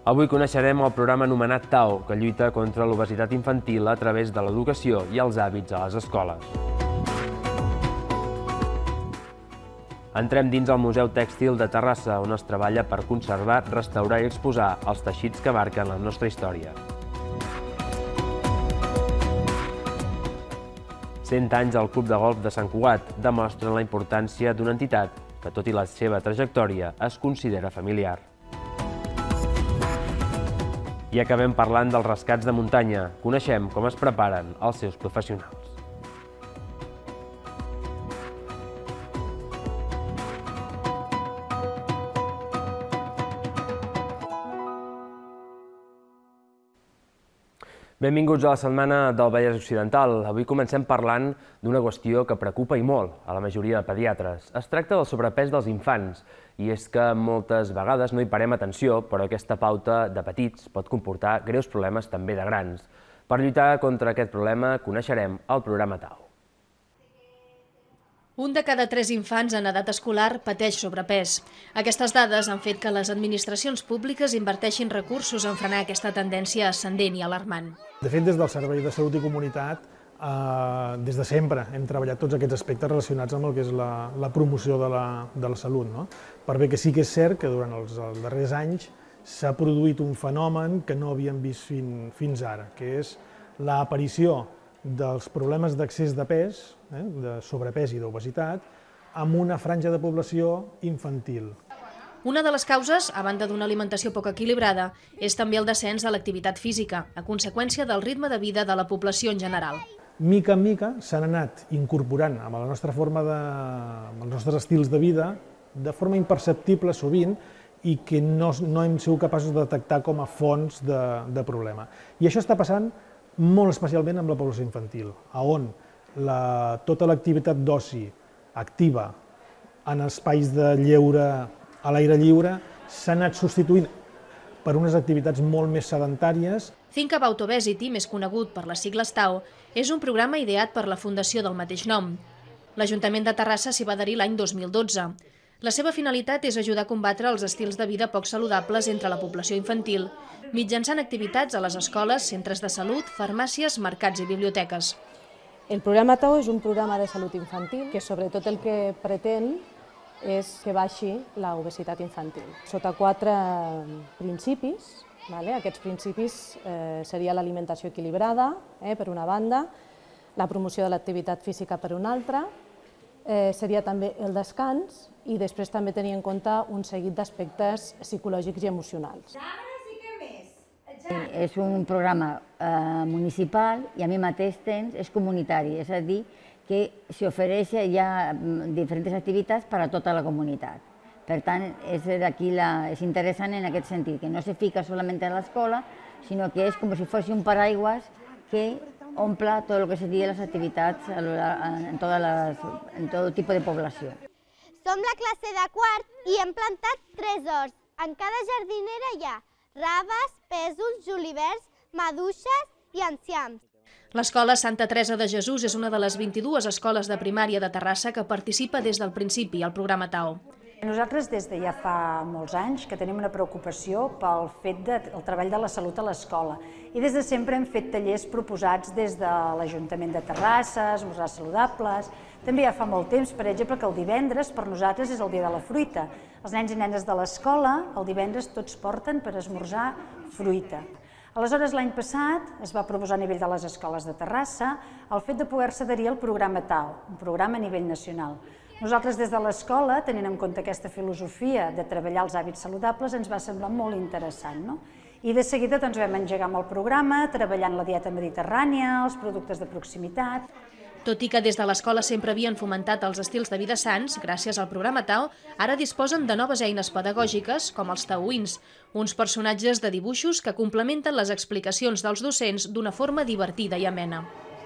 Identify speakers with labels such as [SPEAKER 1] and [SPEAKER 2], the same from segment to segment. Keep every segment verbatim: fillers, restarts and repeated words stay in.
[SPEAKER 1] Avui coneixerem el programa anomenat Tao, que lluita contra l'obesitat infantil a través de l'educació i els hàbits a les escoles. Entrem dins el Museu Tèxtil de Terrassa, on es treballa per conservar, restaurar i exposar els teixits que marquen la nostra història. Cent anys al Club de Golf de Sant Cugat demostren la importància d'una entitat que, tot i la seva trajectòria, es considera familiar. I acabem parlant dels rescats de muntanya. Coneixem com es preparen els seus professionals. Benvinguts a la setmana del Vallès Occidental. Avui comencem parlant d'una qüestió que preocupa i molt a la majoria de pediatres. Es tracta del sobrepès dels infants, i és que moltes vegades no hi parem atenció, però aquesta pauta de petits pot comportar greus problemes també de grans. Per lluitar contra aquest problema coneixerem el programa Tao.
[SPEAKER 2] Un de cada tres infants en edat escolar pateix sobrepès. Aquestes dades han fet que les administracions públiques inverteixin recursos en frenar aquesta tendència ascendent i alarmant.
[SPEAKER 3] De fet, des del Servei de Salut i Comunitat, eh, des de sempre hem treballat tots aquests aspectes relacionats amb el que és la, la promoció de la, de la salut, no? Per bé que sí que és cert que durant els, els darrers anys s'ha produït un fenomen que no havíem vist fin, fins ara, que és l'aparició dels problemes d'accés de pes, eh, de sobrepès i d'obesitat, amb una franja de població infantil.
[SPEAKER 2] Una de les causes, a banda d'una alimentació poc equilibrada, és també el descens de l'activitat física, a conseqüència del ritme de vida de la població en general.
[SPEAKER 3] Mica en mica s'han anat incorporant amb la nostra forma de, amb els nostres estils de vida, de forma imperceptible sovint, i que no, no hem sigut capaços de detectar com a fonts de, de problema. I això està passant molt especialment amb la població infantil, on la, tota l'activitat d'oci activa en espais de lleure a l'aire lliure s'ha anat substituint per unes activitats molt més sedentàries.
[SPEAKER 2] Think About Obesity, més conegut per les sigles Tao, és un programa ideat per la fundació del mateix nom. L'Ajuntament de Terrassa s'hi va adherir l'any dos mil dotze. La seva finalitat és ajudar a combatre els estils de vida poc saludables entre la població infantil, mitjançant activitats a les escoles, centres de salut, farmàcies, mercats i biblioteques.
[SPEAKER 4] El programa Tao és un programa de salut infantil que sobretot el que pretén és que baixi l'obesitat infantil. Sota quatre principis, vale? Aquests principis eh, seria l'alimentació equilibrada, eh, per una banda, la promoció de l'activitat física per una altra, eh, seria també el descans i després també tenir en compte un seguit d'aspectes psicològics i emocionals.
[SPEAKER 5] És un programa eh, municipal i a mi mateix temps és comunitari, és a dir, que s'hi ofereix ja diferents activitats per a tota la comunitat. Per tant, és, la, és interessant en aquest sentit, que no se fica solament a l'escola, sinó que és com si fos un paraigües que omple tot el que seria les activitats en tot, les, en tot tipus de població.
[SPEAKER 6] Som la classe de quart i hem plantat tres horts. En cada jardinera hi ha raves, pèsols, julivers, maduixes i enciams.
[SPEAKER 2] L'escola Santa Teresa de Jesús és una de les vint-i-dues escoles de primària de Terrassa que participa des del principi al programa Tao.
[SPEAKER 7] Nosaltres des de ja fa molts anys que tenim una preocupació pel fet del treball de la salut a l'escola i des de sempre hem fet tallers proposats des de l'Ajuntament de Terrassa, esmorzars saludables. També ja fa molt temps, per exemple, que el divendres per nosaltres és el dia de la fruita. Els nens i nenes de l'escola el divendres tots porten per esmorzar fruita. Aleshores, l'any passat es va proposar a nivell de les escoles de Terrassa el fet de poder-se adherir al programa Tao, un programa a nivell nacional. Nosaltres des de l'escola, tenint en compte aquesta filosofia de treballar els hàbits saludables, ens va semblar molt interessant, no? I de seguida doncs, vam engegar amb el programa, treballant la dieta mediterrània, els productes de proximitat.
[SPEAKER 2] Tot i que des de l'escola sempre havien fomentat els estils de vida sants, gràcies al programa Tao, ara disposen de noves eines pedagògiques com els taoins, uns personatges de dibuixos que complementen les explicacions dels docents d'una forma divertida i amena.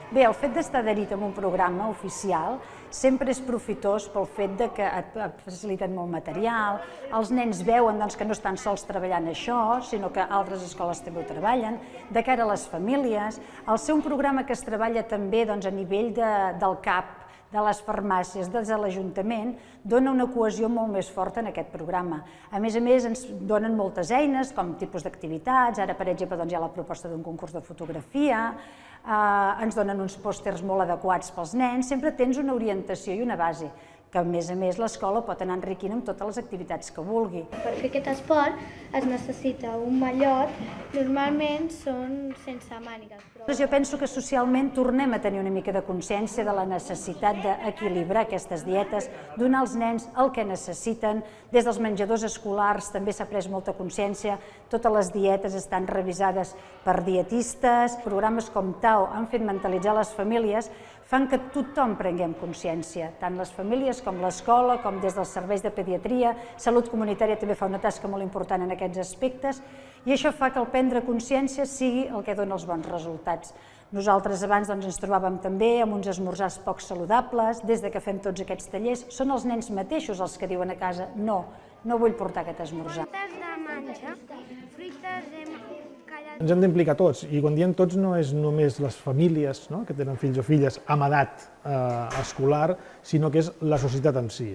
[SPEAKER 7] Bé, el fet d'estar adherit a un programa oficial sempre és profitós pel fet que et faciliten molt material, els nens veuen que no estan sols treballant això, sinó que altres escoles també ho treballen, de cara a les famílies. Al ser un programa que es treballa també a nivell del C A P, de les farmàcies, des de l'Ajuntament, dona una cohesió molt més forta en aquest programa. A més a més, ens donen moltes eines, com tipus d'activitats, ara, per exemple, hi ha la proposta d'un concurs de fotografia, ens donen uns pòsters molt adequats pels nens, sempre tens una orientació i una base, que a més a més l'escola pot anar enriquint amb totes les activitats que vulgui.
[SPEAKER 8] Per fer aquest esport es necessita un mallot, normalment són sense mànigues.
[SPEAKER 7] Jo penso que socialment tornem a tenir una mica de consciència de la necessitat d'equilibrar aquestes dietes, donar als nens el que necessiten. Des dels menjadors escolars també s'ha pres molta consciència, totes les dietes estan revisades per dietistes, programes com Tao han fet mentalitzar les famílies, fan que tothom prenguem consciència, tant les famílies com l'escola, com des dels serveis de pediatria. Salut Comunitària també fa una tasca molt important en aquests aspectes i això fa que el prendre consciència sigui el que dona els bons resultats. Nosaltres abans ens trobàvem també amb uns esmorzars poc saludables, des que fem tots aquests tallers, són els nens mateixos els que diuen a casa no, no vull portar aquest esmorzar.
[SPEAKER 8] Fruites de menjar, fruites de...
[SPEAKER 3] Ens hem d'implicar tots, i quan diem tots no és només les famílies que tenen fills o filles amb edat escolar, sinó que és la societat en si.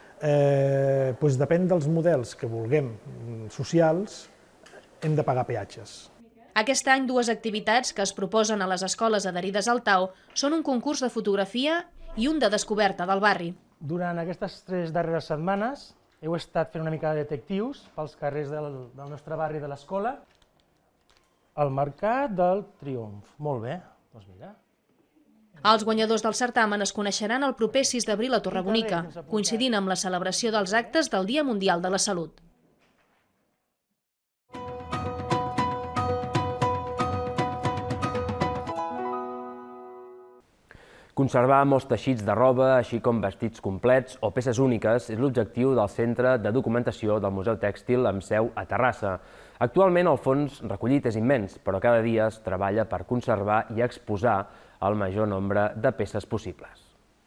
[SPEAKER 3] Depèn dels models que vulguem socials, hem de pagar peatges.
[SPEAKER 2] Aquest any, dues activitats que es proposen a les escoles adherides al Tao són un concurs de fotografia i un de descoberta del barri.
[SPEAKER 9] Durant aquestes tres darreres setmanes heu estat fent una mica de detectius pels carrers del nostre barri de l'escola. El Mercat del Triomf. Molt bé, doncs mira.
[SPEAKER 2] Els guanyadors del certamen es coneixeran el proper sis d'abril a Torrebonica, coincidint amb la celebració dels actes del Dia Mundial de la Salut.
[SPEAKER 1] Conservar molts teixits de roba, així com vestits complets o peces úniques, és l'objectiu del Centre de Documentació del Museu Tèxtil amb seu a Terrassa. Actualment el fons recollit és immens, però cada dia es treballa per conservar i exposar el major nombre de peces possibles.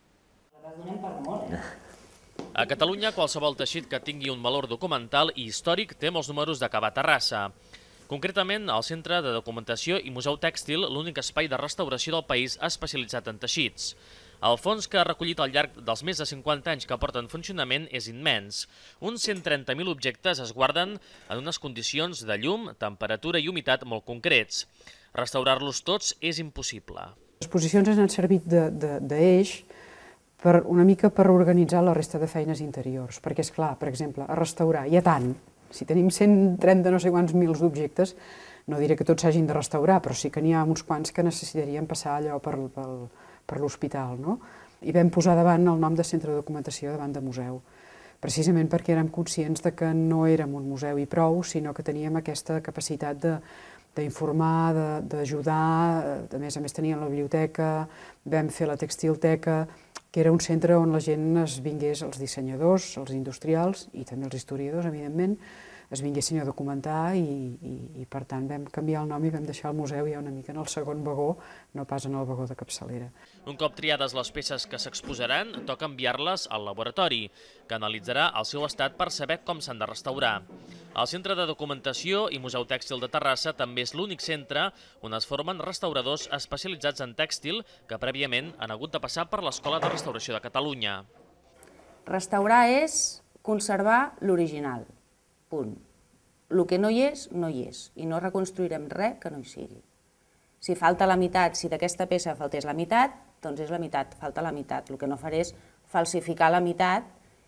[SPEAKER 10] A Catalunya, qualsevol teixit que tingui un valor documental i històric té molts números d'acabar a Terrassa. Concretament, el Centre de Documentació i Museu Tèxtil, l'únic espai de restauració del país especialitzat en teixits. El fons que ha recollit al llarg dels més de cinquanta anys que porta en funcionament és immens. Uns cent trenta mil objectes es guarden en unes condicions de llum, temperatura i humitat molt concrets. Restaurar-los tots és impossible.
[SPEAKER 11] Les exposicions ens han servit d'eix una mica per organitzar la resta de feines interiors, perquè, és clar, per exemple, a restaurar hi ha tant. Si tenim cent trenta no sé quants mils d'objectes, no diré que tots s'hagin de restaurar, però sí que n'hi ha uns quants que necessitarien passar allò per l'hospital. I vam posar davant el nom de Centre de Documentació davant de museu, precisament perquè érem conscients que no érem un museu i prou, sinó que teníem aquesta capacitat d'informar, d'ajudar. A més a més teníem la biblioteca, vam fer la textilteca, que era un centre on la gent es vingués, els dissenyadors, els industrials i també els historiadors, evidentment, es vinguessin a documentar i per tant vam canviar el nom i vam deixar el museu ja una mica en el segon vagó, no pas en el vagó de capçalera.
[SPEAKER 10] Un cop triades les peces que s'exposaran, toca enviar-les al laboratori, que analitzarà el seu estat per saber com s'han de restaurar. El Centre de Documentació i Museu Tèxtil de Terrassa també és l'únic centre on es formen restauradors especialitzats en tèxtil que prèviament han hagut de passar per l'Escola de Restauració de Catalunya.
[SPEAKER 12] Restaurar és conservar l'original. Punt. El que no hi és, no hi és, i no reconstruirem res que no hi sigui. Si falta la meitat, si d'aquesta peça faltés la meitat, doncs és la meitat, falta la meitat. El que no faré és falsificar la meitat,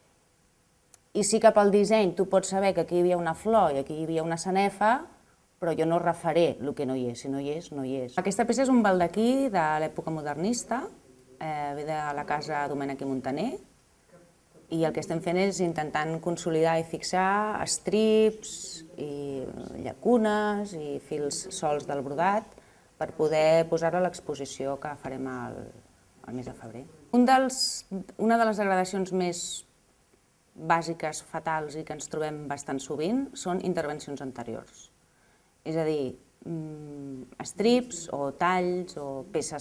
[SPEAKER 12] i sí que pel disseny tu pots saber que aquí hi havia una flor i aquí hi havia una sanefa, però jo no refaré el que no hi és, si no hi és, no hi és. Aquesta peça és un baldaquí de l'època modernista, ve de la casa Domènech i Montaner, i el que estem fent és intentant consolidar i fixar estrips i llacunes i fils solts del brodat per poder posar-lo a l'exposició que farem al mes de febrer. Una de les degradacions més bàsiques, fatals i que ens trobem bastant sovint són intervencions anteriors. És a dir, estrips o talls o peces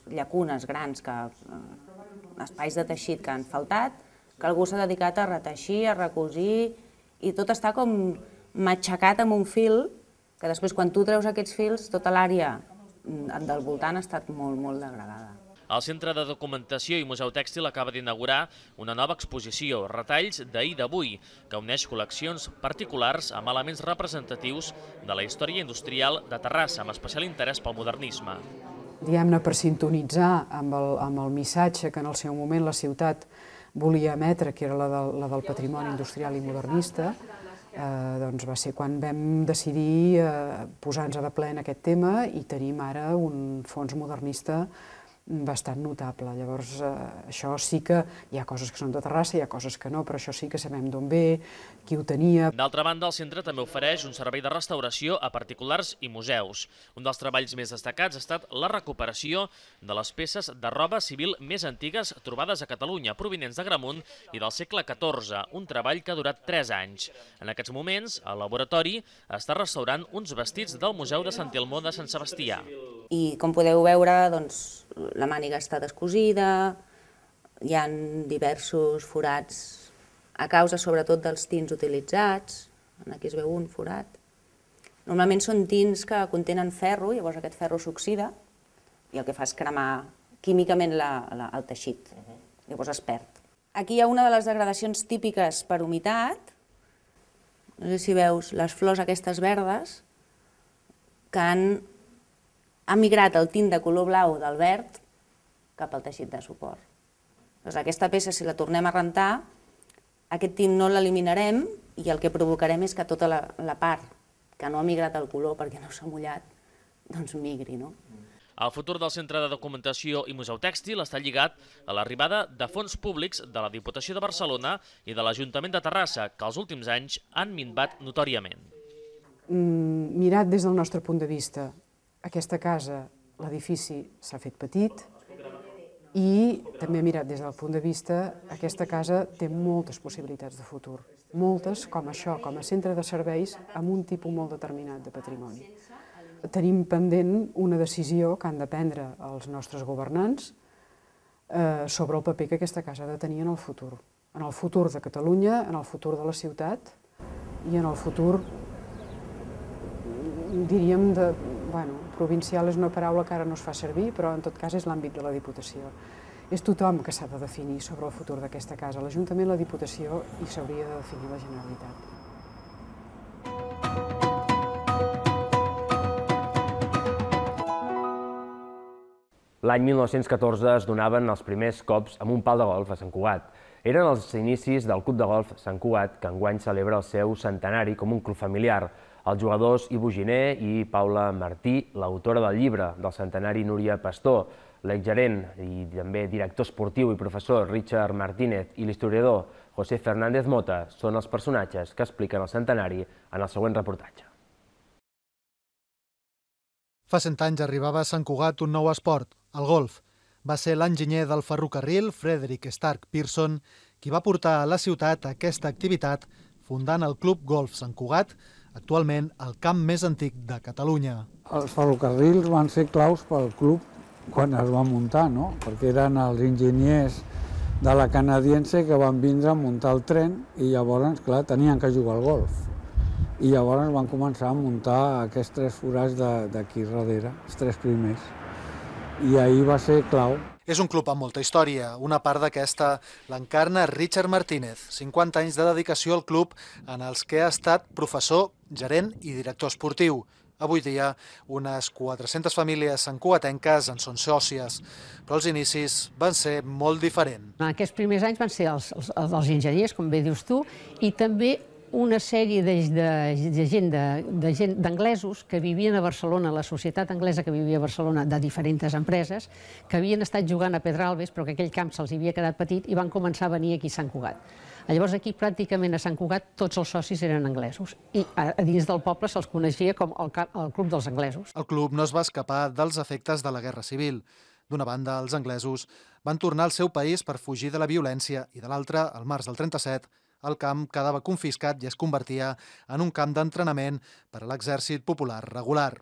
[SPEAKER 12] llacunes grans, que, espais de teixit que han faltat, que algú s'ha dedicat a reteixir, a recosir, i tot està com matxacat amb un fil, que després quan tu treus aquests fils, tota l'àrea del voltant ha estat molt, molt degradada.
[SPEAKER 10] El Centre de Documentació i Museu Tèxtil acaba d'inaugurar una nova exposició, Retalls d'ahir d'avui, que uneix col·leccions particulars amb elements representatius de la història industrial de Terrassa, amb especial interès pel modernisme.
[SPEAKER 11] Diguem-ne, per sintonitzar amb el, amb el missatge que en el seu moment la ciutat volia emetre, que era la del, la del patrimoni industrial i modernista, eh, doncs va ser quan vam decidir eh, posar-nos de ple en aquest tema i tenim ara un fons modernista bastant notable. Llavors, eh, això sí que hi ha coses que són de Terrassa, hi ha coses que no, però això sí que sabem d'on ve, qui ho tenia.
[SPEAKER 10] D'altra banda, el centre també ofereix un servei de restauració a particulars i museus. Un dels treballs més destacats ha estat la recuperació de les peces de roba civil més antigues trobades a Catalunya, provinents d'Agramunt i del segle catorze, un treball que ha durat tres anys. En aquests moments, el laboratori està restaurant uns vestits del Museu de Sant Elmo de Sant Sebastià.
[SPEAKER 12] I com podeu veure, doncs, la màniga està descosida, hi ha diversos forats a causa sobretot dels tins utilitzats, aquí es veu un forat. Normalment són tins que contenen ferro, llavors aquest ferro s'oxida i el que fa és cremar químicament la, la, el teixit, llavors es perd. Aquí hi ha una de les degradacions típiques per humitat, no sé si veus les flors aquestes verdes, que han ha migrat el tint de color blau del verd cap al teixit de suport. Doncs aquesta peça, si la tornem a rentar, aquest tint no l'eliminarem i el que provocarem és que tota la, la part que no ha migrat el color perquè no s'ha mullat, doncs migri, no?
[SPEAKER 10] El futur del Centre de Documentació i Museu Tèxtil està lligat a l'arribada de fons públics de la Diputació de Barcelona i de l'Ajuntament de Terrassa, que els últims anys han minvat notòriament.
[SPEAKER 11] Mm, mirat des del nostre punt de vista, aquesta casa, l'edifici s'ha fet petit i també mirat des del punt de vista, aquesta casa té moltes possibilitats de futur. Moltes, com això, com a centre de serveis amb un tipus molt determinat de patrimoni. Tenim pendent una decisió que han de prendre els nostres governants eh, sobre el paper que aquesta casa ha de tenir en el futur. En el futur de Catalunya, en el futur de la ciutat i en el futur, diríem, de, bueno, provincial és una paraula que ara no es fa servir, però en tot cas és l'àmbit de la Diputació. És tothom que s'ha de definir sobre el futur d'aquesta casa, l'Ajuntament, la Diputació, i s'hauria de definir la Generalitat.
[SPEAKER 1] L'any mil nou-cents catorze es donaven els primers cops amb un pal de golf a Sant Cugat. Eren els inicis del Club de Golf Sant Cugat, que enguany celebra el seu centenari com un club familiar. Els jugadors Ivo Giner i Paula Martí, l'autora del llibre del centenari Núria Pastor, l'exgerent i també director esportiu i professor Richard Martínez i l'historiador José Fernández Mota són els personatges que expliquen el centenari en el següent reportatge.
[SPEAKER 13] Fa cent anys arribava a Sant Cugat un nou esport, el golf. Va ser l'enginyer del ferrocarril, Frederick Stark Pearson, qui va portar a la ciutat aquesta activitat, fundant el Club Golf Sant Cugat, actualment el camp més antic de Catalunya.
[SPEAKER 14] Els ferrocarrils van ser claus pel club quan es va muntar, no? Perquè eren els enginyers de la canadiense que van vindre a muntar el tren i llavors, clar, tenien que jugar al golf. I llavors van començar a muntar aquests tres forats d'aquí darrere, els tres primers. I ahir va ser clau.
[SPEAKER 13] És un club amb molta història. Una part d'aquesta l'encarna Richard Martínez, cinquanta anys de dedicació al club en els que ha estat professor, gerent i director esportiu. Avui dia, unes quatre-centes famílies santcugatenques en són sòcies, però els inicis van ser molt diferents.
[SPEAKER 15] En aquests primers anys van ser els, els, els enginyers, com bé dius tu, i també una sèrie de, de, de gent de gent d'anglesos que vivien a Barcelona, la societat anglesa que vivia a Barcelona, de diferents empreses, que havien estat jugant a Pedralbes, però que aquell camp se'ls havia quedat petit i van començar a venir aquí a Sant Cugat. Llavors aquí pràcticament a Sant Cugat tots els socis eren anglesos i a, a dins del poble se'ls coneixia com el, el Club dels Anglesos.
[SPEAKER 13] El club no es va escapar dels efectes de la Guerra Civil. D'una banda, els anglesos van tornar al seu país per fugir de la violència i de l'altra, al març del trenta-set, el camp quedava confiscat i es convertia en un camp d'entrenament per a l'exèrcit popular regular.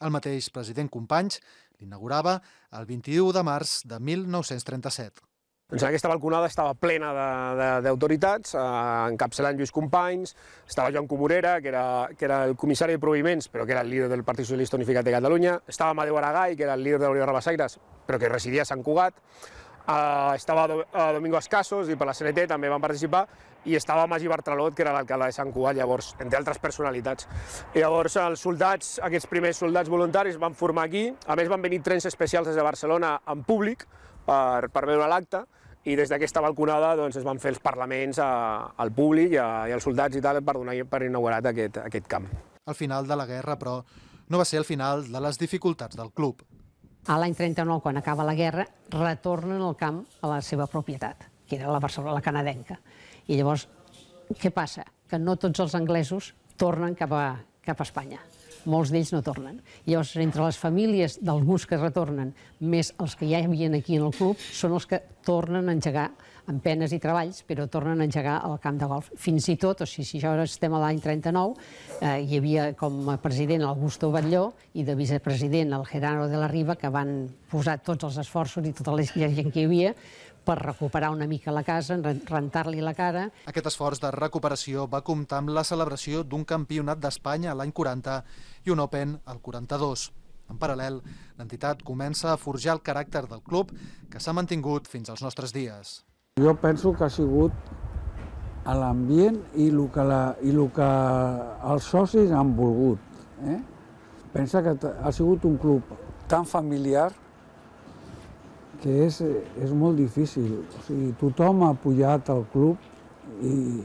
[SPEAKER 13] El mateix president Companys l'inaugurava el vint-i-u de març de mil nou-cents trenta-set.
[SPEAKER 16] Doncs aquesta balconada estava plena d'autoritats, encapçalant Lluís Companys, estava Joan Comorera, que era, que era el comissari de proviments, però que era el líder del Partit Socialista Unificat de Catalunya, estava Amadeu Aragai, que era el líder de la Unió de Rabassaires, però que residia a Sant Cugat, uh, estava Domingo Escassos, i per la C N T també van participar, i estava Magí Bartralot, que era l'alcalde de Sant Cugat, llavors, entre altres personalitats. I llavors els soldats, aquests primers soldats voluntaris van formar aquí, a més van venir trens especials des de Barcelona en públic per, per veure l'acte, i des d'aquesta balconada doncs, es van fer els parlaments a, al públic i, a, i als soldats i tal per donar per inaugurat aquest, aquest camp.
[SPEAKER 13] Al final de la guerra, però, no va ser el final de les dificultats del club.
[SPEAKER 15] A l'any trenta-nou, quan acaba la guerra, retornen el camp a la seva propietat, que era la Barcelona, la canadenca. I llavors, què passa? Que no tots els anglesos tornen cap a, cap a Espanya. Molts d'ells no tornen. Llavors, entre les famílies d'alguns que retornen, més els que ja hi havia aquí en el club, són els que tornen a engegar, amb penes i treballs, però tornen a engegar el camp de golf. Fins i tot, o sigui, si això estem a l'any trenta-nou, eh, hi havia com a president Augusto Batlló i de vicepresident el Gerardo de la Riva, que van posar tots els esforços i tota la gent que hi havia per recuperar una mica la casa, rentar-li la cara.
[SPEAKER 13] Aquest esforç de recuperació va comptar amb la celebració d'un campionat d'Espanya l'any quaranta i un Open al quaranta-dos. En paral·lel, l'entitat comença a forjar el caràcter del club que s'ha mantingut fins als nostres dies.
[SPEAKER 14] Jo penso que ha sigut l'ambient i el que, la, i el que els socis han volgut. Eh? Pensa que ha sigut un club tan familiar que és, és molt difícil. O sigui, tothom ha pujat al club i,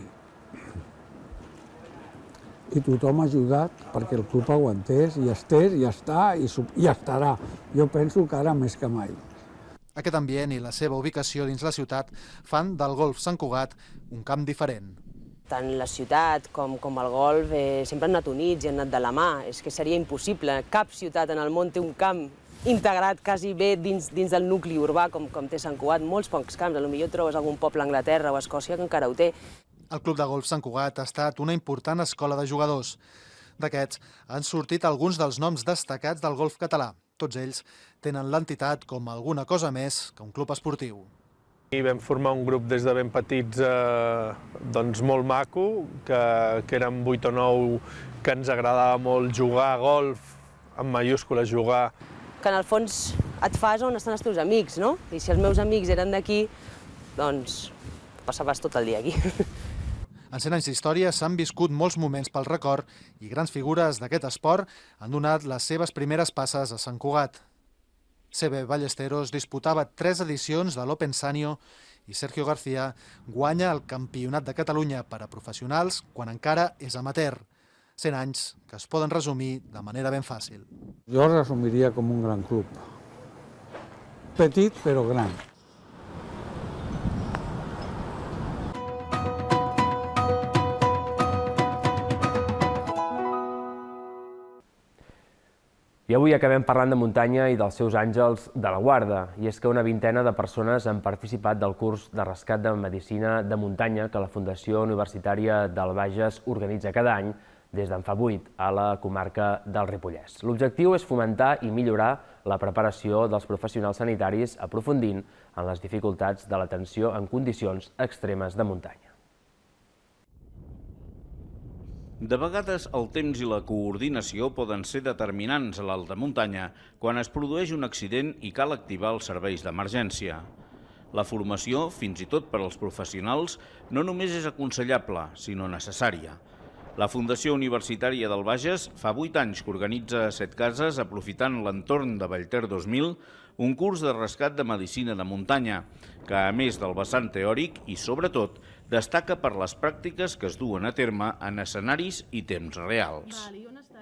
[SPEAKER 14] i tothom ha ajudat perquè el club aguantés i estés i està i, i estarà. Jo penso que ara més que mai.
[SPEAKER 13] Aquest ambient i la seva ubicació dins la ciutat fan del golf Sant Cugat un camp diferent.
[SPEAKER 17] Tant la ciutat com, com el golf eh, sempre han anat units i han anat de la mà. És que seria impossible. Cap ciutat en el món té un camp integrat quasi bé dins, dins del nucli urbà com, com té Sant Cugat. Molts pocs camps. Potser trobes algun poble a Anglaterra o a Escòcia que encara ho té.
[SPEAKER 13] El Club de Golf Sant Cugat ha estat una important escola de jugadors. D'aquests han sortit alguns dels noms destacats del golf català. Tots ells tenen l'entitat com alguna cosa més que un club esportiu.
[SPEAKER 18] I vam formar un grup des de ben petits eh, doncs molt maco, que, que érem vuit o nou, que ens agradava molt jugar a golf, en mayúscules jugar.
[SPEAKER 17] Que en el fons et fas on estan els teus amics, no? I si els meus amics eren d'aquí, doncs passaves tot el dia aquí.
[SPEAKER 13] En cent anys d'història s'han viscut molts moments pel record i grans figures d'aquest esport han donat les seves primeres passes a Sant Cugat. C B Ballesteros disputava tres edicions de l'Open Sanio i Sergio García guanya el Campionat de Catalunya per a professionals quan encara és amateur. cent anys que es poden resumir de manera ben fàcil.
[SPEAKER 14] Jo el resumiria com un gran club. Petit però gran.
[SPEAKER 1] I avui acabem parlant de muntanya i dels seus àngels de la guarda. I és que una vintena de persones han participat del curs de rescat de medicina de muntanya que la Fundació Universitària del Bages organitza cada any des d'en fa vuit a la comarca del Ripollès. L'objectiu és fomentar i millorar la preparació dels professionals sanitaris aprofundint en les dificultats de l'atenció en condicions extremes de muntanya.
[SPEAKER 19] De vegades el temps i la coordinació poden ser determinants a l'alta muntanya quan es produeix un accident i cal activar els serveis d'emergència. La formació, fins i tot per als professionals, no només és aconsellable, sinó necessària. La Fundació Universitària del Bages fa vuit anys que organitza a Set Cases, aprofitant l'entorn de Vallter dos mil, un curs de rescat de medicina de muntanya, que a més del vessant teòric i, sobretot, destaca per les pràctiques que es duen a terme en escenaris i temps reals.
[SPEAKER 20] I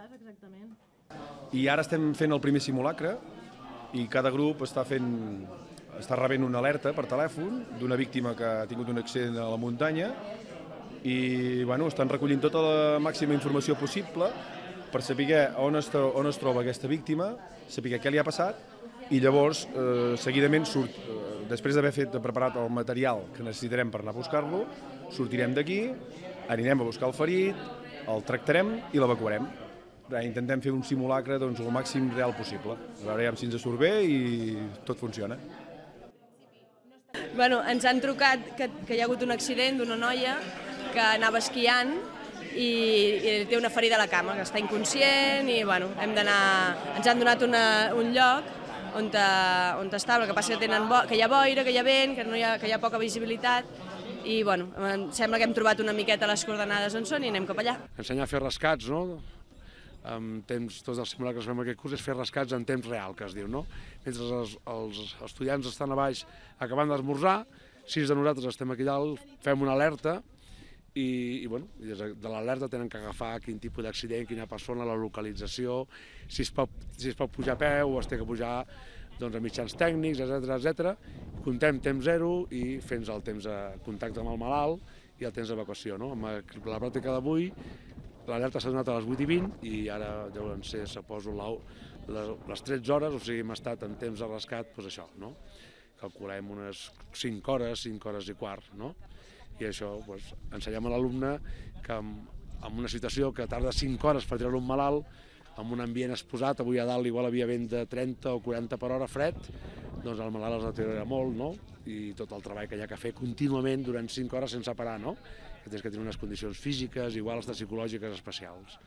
[SPEAKER 20] ara estem fent el primer simulacre i cada grup està fent, està rebent una alerta per telèfon d'una víctima que ha tingut un accident a la muntanya i bueno, estan recollint tota la màxima informació possible per saber on es, on es troba aquesta víctima, saber què li ha passat i llavors, eh, seguidament, surt, eh, després d'haver fet preparat el material que necessitarem per anar a buscar-lo, sortirem d'aquí, anirem a buscar el ferit, el tractarem i l'evacuarem. intentem fer un simulacre el màxim real possible. A veure si ens surt bé i tot funciona.
[SPEAKER 21] Bueno, ens han trucat que, que hi ha hagut un accident d'una noia que anava esquiant i, i té una ferida a la cama, que està inconscient i bueno, hem d'anar... Ens han donat una, un lloc on, te, on està, el que passa que, tenen bo, que hi ha boira, que hi ha vent, que, no hi ha, que hi ha poca visibilitat i bueno, em sembla que hem trobat una miqueta les coordenades on són i anem cap allà.
[SPEAKER 22] Ensenyar a fer rescats, no? En temps, tots els simulacres que fem en aquest curs és fer rescats en temps real, que es diu, no? Mentre els, els estudiants estan a baix acabant d'esmorzar, sis de nosaltres estem aquí dalt, fem una alerta i, i bueno, des de l'alerta tenen que agafar quin tipus d'accident, quina persona, la localització, si es pot, si es pot pujar a peu o es té que pujar doncs, a mitjans tècnics, etcètera, etcètera. Contem temps zero i fins al temps de contacte amb el malalt i el temps d'evacuació, no? Amb la pràctica d'avui, l'alerta s'ha donat a les vuit i vint i ara deuen ser, suposo, les tretze hores, o sigui, hem estat en temps de rescat, doncs això, no? Calculem unes cinc hores, cinc hores i quart, no? I això, doncs, ensenyem a l'alumne que en una situació que tarda cinc hores per treure un malalt, en un ambient exposat, avui a dalt igual havia vent de trenta o quaranta per hora fred, doncs el malalt es deteriora molt, no? I tot el treball que hi ha que fer contínuament durant cinc hores sense parar, no? Que tens que tenir unes condicions físiques, iguals de psicològiques especials.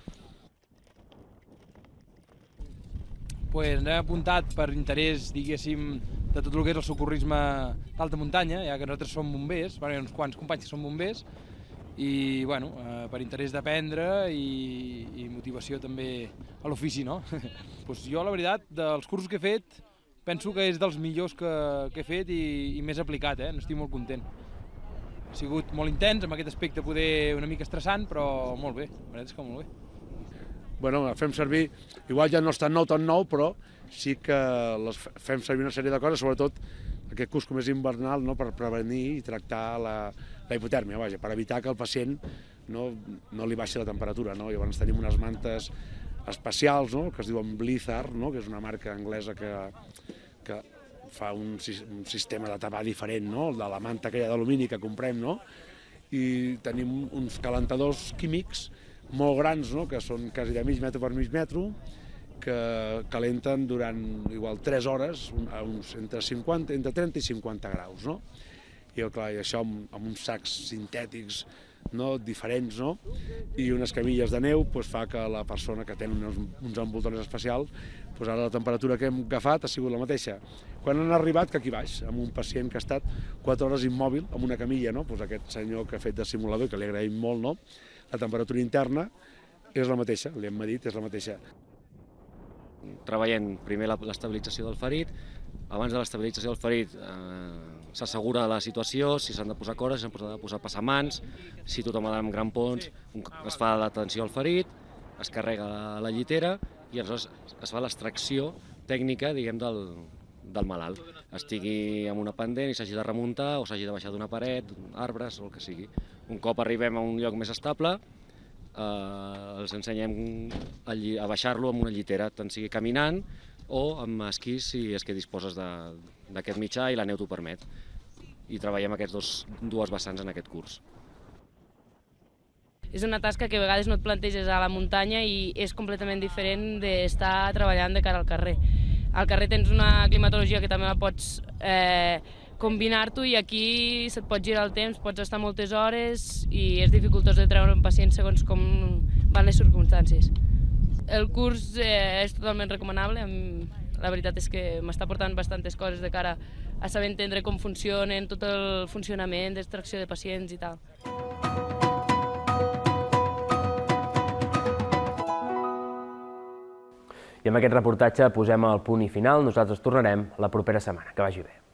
[SPEAKER 23] Pues ens hem apuntat per interès, diguéssim, de tot el que és el socorrisme d'alta muntanya, ja que nosaltres som bombers, bueno, hi ha uns quants companys que són bombers, i bueno, eh, per interès d'aprendre i, i motivació també a l'ofici, no? Pues jo, la veritat, dels cursos que he fet, penso que és dels millors que, que he fet i, i més aplicat, eh? N'estic molt content. Ha sigut molt intens, amb aquest aspecte poder una mica estressant, però molt bé, la veritat és que molt bé.
[SPEAKER 22] Bueno, fem servir, igual ja no és tan nou, tan nou, però sí que les fem servir una sèrie de coses, sobretot aquest curs com és invernal, no, per prevenir i tractar la, la hipotèrmia, vaja, per evitar que el pacient no, no li baixi la temperatura, no? Llavors tenim unes mantes especials, no, que es diuen Blizzard, no, que és una marca anglesa que, que fa un, un sistema de tapar diferent, no? De la manta aquella d'alumini que comprem, no? I tenim uns calentadors químics molt grans, no? Que són quasi de mig metre per mig metre, que calenten durant igual tres hores, a uns entre, cinquanta, entre trenta i cinquanta graus, no? I clar, això amb, amb uns sacs sintètics, no, diferents, no? I unes camilles de neu pues, fa que la persona que té uns, uns envoltoris especials, pues, ara la temperatura que hem agafat ha sigut la mateixa. Quan han arribat, que aquí baix, amb un pacient que ha estat quatre hores immòbil, amb una camilla, no? Pues aquest senyor que ha fet de simulador, que li agraïm molt, no? La temperatura interna és la mateixa, li hem medit, és la mateixa.
[SPEAKER 24] Treballem primer l'estabilització del ferit, abans de l'estabilització del ferit eh, s'assegura la situació, si s'han de posar cores, si s'han de posar passamans, si tothom ha d'anar amb grampons, es fa l'atenció al ferit, es carrega la llitera i aleshores es fa l'extracció tècnica, diguem, del, del malalt. Estigui en una pendent i s'hagi de remuntar o s'hagi de baixar d'una paret, arbres o el que sigui. Un cop arribem a un lloc més estable, eh, els ensenyem a, a baixar-lo amb una llitera, tant sigui caminant o amb esquís si és que disposes d'aquest mitjà i la neu t'ho permet. I treballem aquests dos, dues vessants en aquest curs.
[SPEAKER 25] És una tasca que a vegades no et planteges a la muntanya i és completament diferent d'estar treballant de cara al carrer. Al carrer tens una climatologia que també la pots eh, combinar-t'ho i aquí se't pot girar el temps, pots estar moltes hores i és dificultós de treure un pacient segons com van les circumstàncies. El curs eh, és totalment recomanable, la veritat és que m'està portant bastantes coses de cara a saber entendre com funcionen, tot el funcionament d'extracció de pacients i tal.
[SPEAKER 1] I amb aquest reportatge posem el punt i final. Nosaltres tornarem la propera setmana. Que vagi bé.